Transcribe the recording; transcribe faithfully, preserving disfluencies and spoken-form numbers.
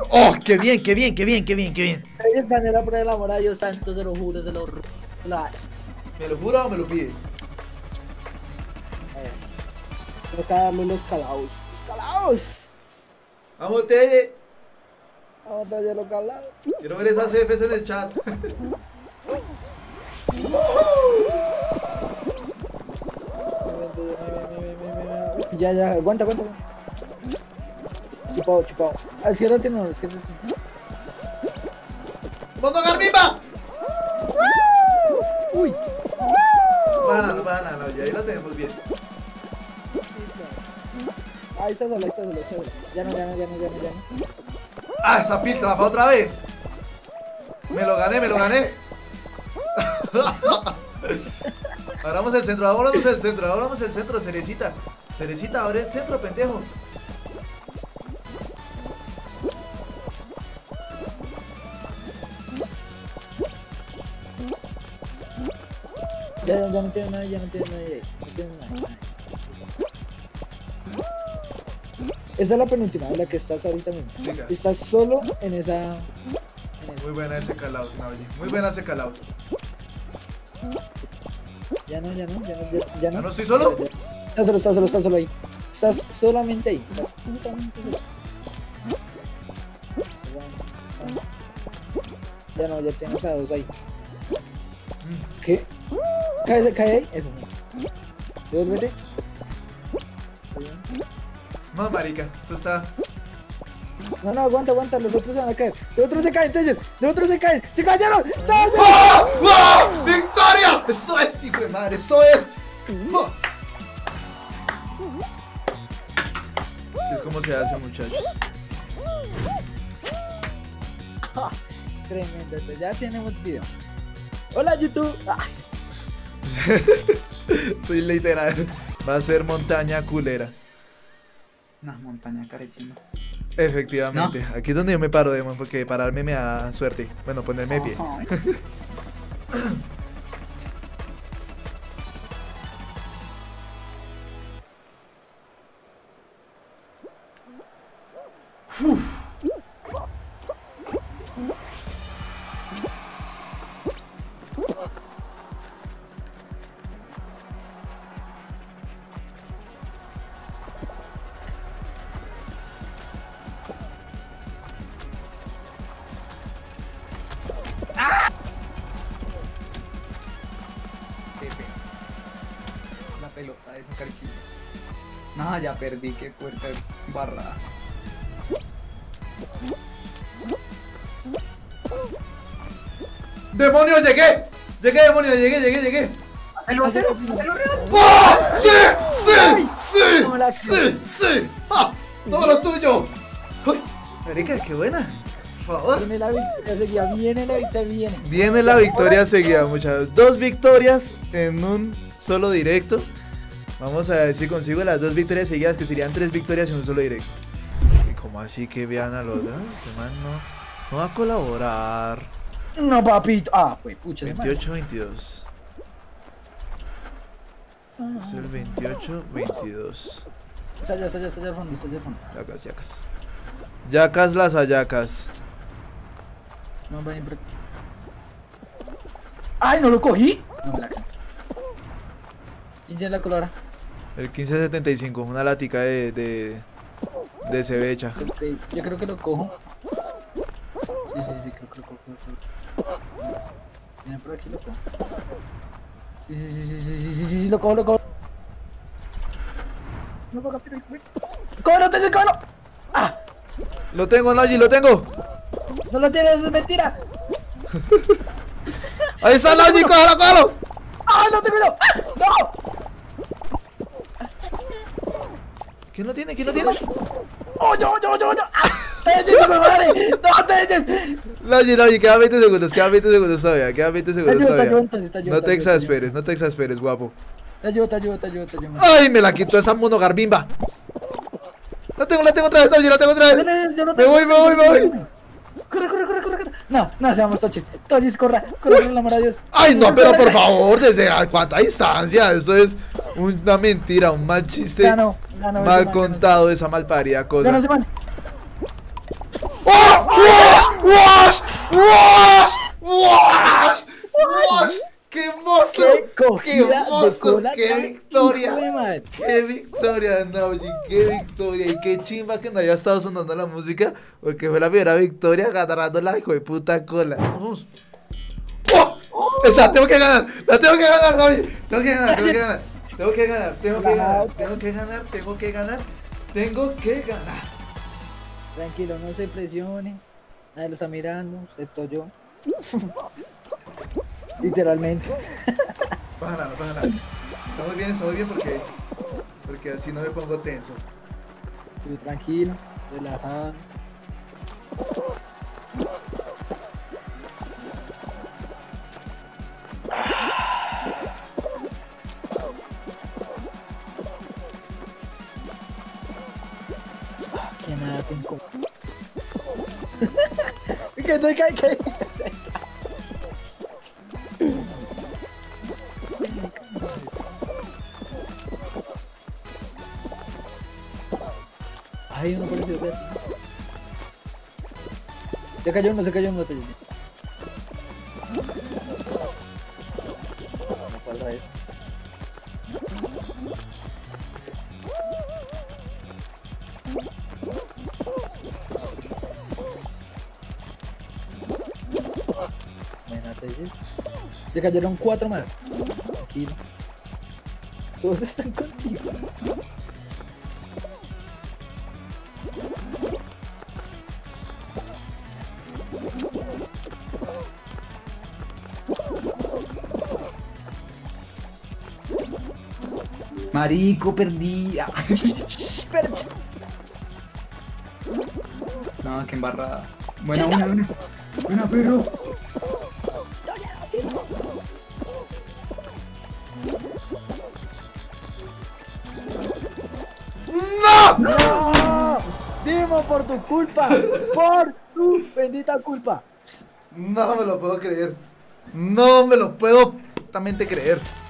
¡Oh, qué bien, qué bien, qué bien, qué bien, qué bien! Ellos gané por el amor a Dios santo, se lo juro, se lo juro. ¿Me lo jura o me lo pide? A ver. Toca darle los calaos. ¡Los calaos! ¡Vamos, Telle! Vamos a darle los calaos. Quiero ver esas Fs en el chat. Ya, ya, aguanta, aguanta. Chupado, chupado. Al izquierda tiene uno, al izquierda tiene uno. ¡Mondo Garbimba! Uy. No pasa nada, no pasa nada, no, ya ahí la tenemos bien. Ahí está sola, ahí está sola, ahí está sola. Ya no, ya no, ya no, ya no, ya no. ¡Ah, esa piltra fue otra vez! Me lo gané, me lo gané. Abramos el centro, abramos el centro, abramos el centro, Cerecita. Cerecita, abre el centro, pendejo. Ya, ya, ya no tiene nada, ya no tiene nada, no tiene nada. Esa es la penúltima, la que estás ahorita mismo. Siga. Estás solo en esa... En esa. Muy buena ese calao, muy buena ese calao. Ya no, ya no, ya no, ya, ya no. ¿Ya no estoy solo? Ya, ya. Estás solo, estás solo, estás solo ahí. Estás solamente ahí, estás putamente solo. Ya no, ya tienes a dos ahí. ¿Qué? Cae, cae ahí, eso. Devuélvete. No, marica, esto está... No, no, aguanta, aguanta, los otros se van a caer. Los otros se caen, entonces, los otros se caen, se cayeron. ¡Oh! ¡Oh! ¡Victoria! Eso es, hijo de madre, eso es. ¡Oh! Así es como se hace, muchachos. Tremendo, ya tenemos video. Hola, YouTube. Estoy literal. Va a ser montaña culera. No, montaña carechina. Efectivamente. ¿No? Aquí es donde yo me paro, Demon, porque pararme me da suerte. Bueno, ponerme de pie. Uf. La pelota de esa carechina. No, ya perdí, qué puerta barrada. ¡Demonio, llegué! ¡Llegué, demonio! ¡Llegué, llegué, llegué! ¡Hacelo, hacelo! ¡Hacelo real! ¡Oh! ¡Sí! ¡Sí! ¡Sí! ¡Sí! ¡Sí! ¡Ah! ¡Todo lo tuyo! ¡Uy! Marica, qué buena. Por favor. Viene la victoria seguida, viene la victoria, viene. Viene la victoria seguida, muchachos. Dos victorias en un solo directo. Vamos a ver si consigo las dos victorias seguidas, que serían tres victorias en un solo directo. Y como así que vean al otro, este man no, no va a colaborar. No, papito. Ah, pues pucha. veintiocho veintidós. Es el veintiocho veintidós. Está allá, está allá, está allá al fondo, está allá al fondo. Yacas, yacas. Yacas las ayacas. No, ven, pero... ¡Ay, no lo cogí! No me la cago. ¿Quién tiene la colora? El quince setenta y cinco, una lática de, de, de cebecha. Okay, yo creo que lo cojo. Sí, sí, sí, creo que lo cojo. Viene por aquí, lo cojo. Sí, sí, sí, sí, sí, sí, sí, sí, sí, lo cojo, lo cojo. No, para acá, pero... ¡Cógelo, tengo, cógelo! ¡Ah! Lo tengo, Noji, lo tengo. ¡No lo tienes, es mentira! Ahí está Noji, cógelo, cógelo. ¡Ah, no te veo! ¡Ah! ¡No! ¿Quién lo tiene? ¿Quién lo tiene? ¡Oh, yo, yo, yo, yo! ¡Ah! ¡Telles, hijo de madre! ¡No, Telles! Noji, Noji, queda veinte segundos, queda veinte segundos todavía, queda veinte segundos Te ayudo, te todavía. ayudo, entonces, te ayudo, No te te ayudo, te exasperes, no te exasperes, guapo. Te ayudo, te ayudo, te ayudo, te ayudo. ¡Ay, me la quitó esa mono garbimba! La tengo, la tengo otra vez, Noji, la tengo otra vez. Me voy, me voy, me voy. Corre, corre, corre, corre, corre. No, no, seamos toches. Toches, corra, corre, por el amor de Dios. Ay, no, pero por favor, ¿desde a cuánta distancia? Eso es una mentira, un mal chiste. Ya no, ya no, mal man, contado, esa malparida cosa. Ya no se van. ¡Oh! ¡Wash! ¡Wash! ¡Wash! ¡Wash! ¡Wash! ¡Qué monstruo! ¡Qué cogida de monstruo! cola ¡Qué tan victoria! hijo de madre! ¡Qué victoria, Nauji! ¡Qué victoria! Y qué chimba que no haya estado sonando la música, porque fue la primera victoria agarrando la hijo de puta cola. Vamos. ¡Oh! ¡Esta! ¡Tengo que ganar! ¡La tengo que ganar, Nauji! ¡Tengo que ganar! ¡Tengo que ganar! Tengo que ganar, tengo que ganar, tengo que ganar, tengo que ganar, tengo que ganar. Tranquilo, no se presione. Nadie lo está mirando, excepto yo. Literalmente. Va a ganar, va a ganar. Estamos bien, estamos bien porque, porque así no me pongo tenso. Tú tranquilo, relajado. Que nada tengo. Que te cae, que Ay, uno parecido a ti. Se cayó uno, se cayó uno. Te... No, ¿cuál era eso? Imagínate eso. Se cayeron cuatro más. Tranquilo. Todos están contigo. Marico, perdí. Ah. Pero... No, qué embarrada. Buena, buena, buena. Buena, perro. ¡No! ¡No! Dimo, por tu culpa. Por tu bendita culpa. No me lo puedo creer. No me lo puedo putamente creer.